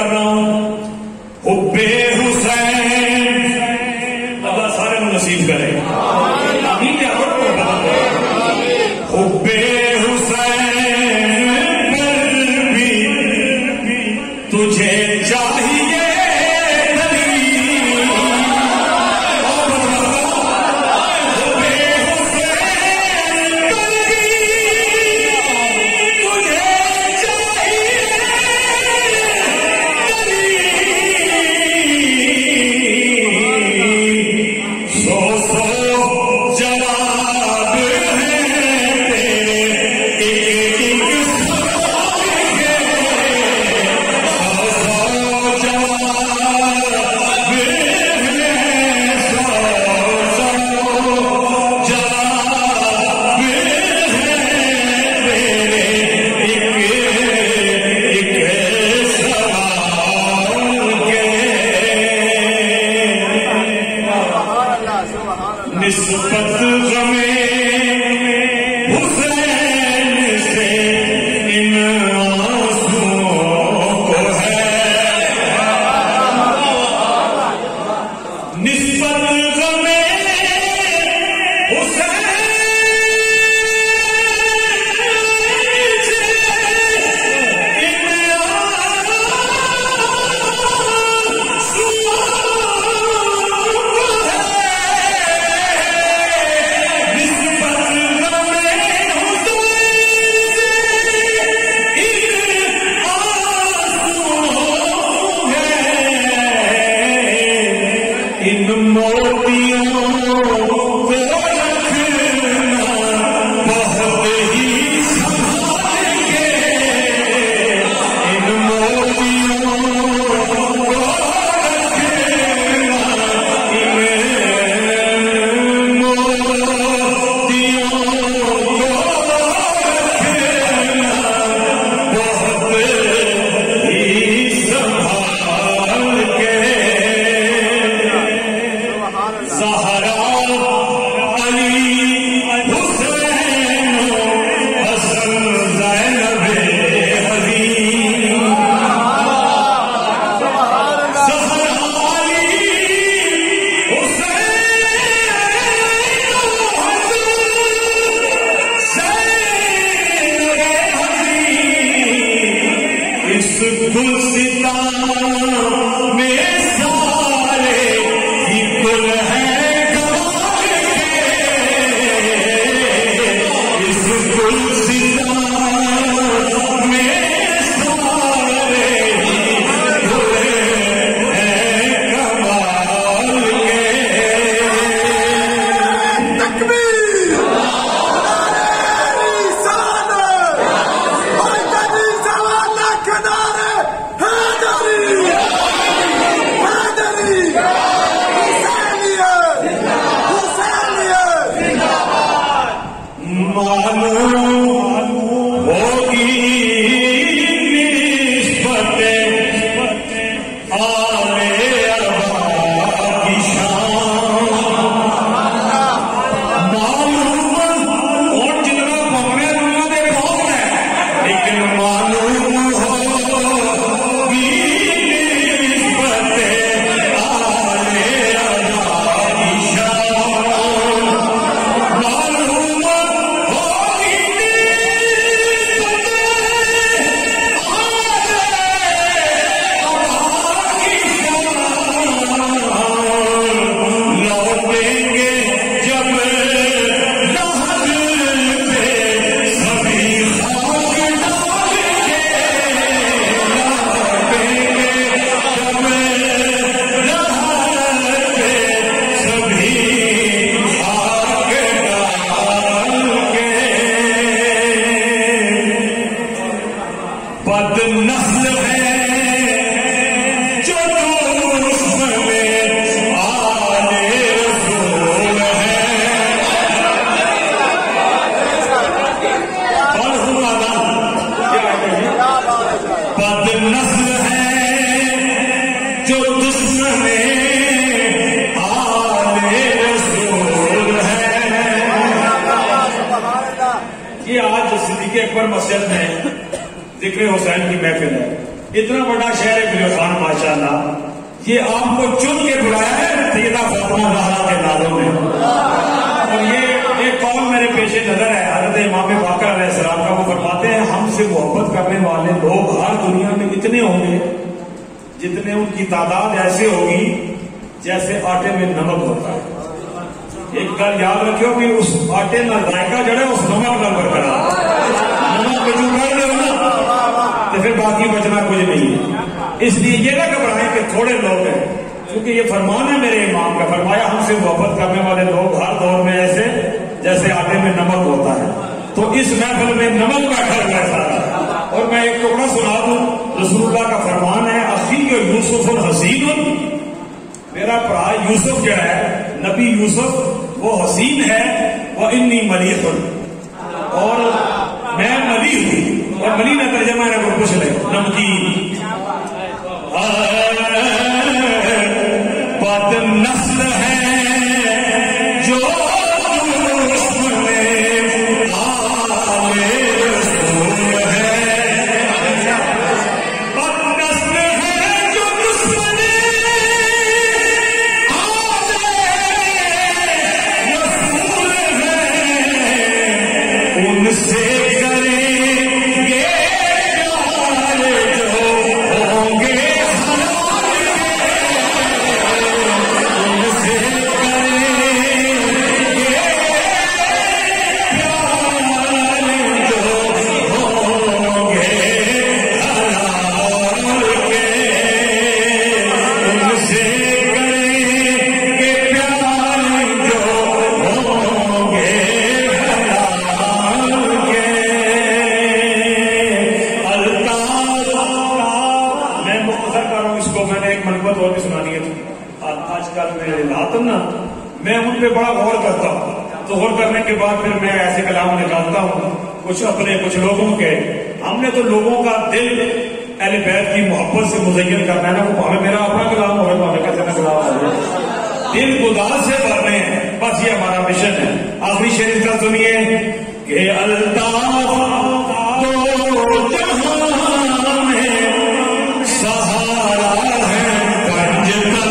کر رہا ہوں حب حسین اللہ سارے نصیب کرے آمین کیا حب حسین پر بھی تجھے چاہیے یہ آج صدیق اکبر مسجد میں ذکر حسین کی محفل ہے. اتنا بڑا شہر ہے گلستان ماشاءاللہ، یہ آپ کو چن کے بلایا ہے سیدہ فاطمہ زہرا کے نالوں میں. اور یہ ایک قول میرے پیش نظر ہے حضرت امام باقر علیہ السلام کا. وہ فرماتے ہیں ہم سے محبت کرنے والے لوگ ہر دنیا میں اتنے ہوں گے جتنے ان کی تعداد ایسے ہوگی جیسے آٹے میں نمک ہوتا ہے. ایک گل یاد رکھو کہ اس آٹے میں ذائقہ جڑا ہے اس نمک کا برقرار. نمک کو جو کر دو نا تو پھر باقی بچنا کچھ نہیں ہے. اس لیے یہ نہ گھبرائیں کہ تھوڑے لوگ ہیں، کیونکہ یہ فرمان ہے میرے امام کا. فرمایا ہم سے محبت کرنے والے لوگ ہر دور میں ایسے جیسے آٹے میں نمک ہوتا ہے. تو اس محفل میں نمک بیٹھا ہوا ہے سارا. اور میں ایک ٹکڑا سنا دوں. رسول اللہ کا فرمان ہے اخی یوسف الحسین، میرا برا یوسف جو ہے نبی یوسف وہ حسین ہے. وہ انی ملیح، اور میں ملیح ہوں. اور ملیح نے ترجمہ ہے وہ کچھ لے نمکین. بد نسل ہے جو میں ان پہ بڑا غور کرتا ہوں. تو غور کرنے کے بعد پھر میں ایسے کلام نکالتا ہوں کچھ اپنے کچھ لوگوں کے. ہم نے تو لوگوں کا دل اہل بیت کی محبت سے مزین کرنا ہے نا. وہ پاوے میرا اپنا کلام ہو پاوے کہتے ہیں کلام ہو دل خدا سے بھرنے ہیں. بس یہ ہمارا مشن ہے. آخری شعر اس کا سنیے کہ الطاف دو جہاں میں سہارا ہے پنج تل.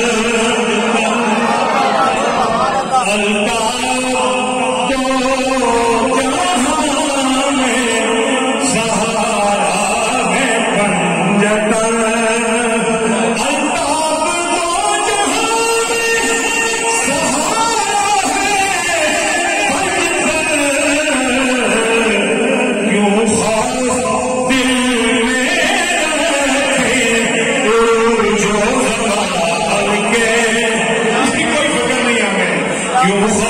You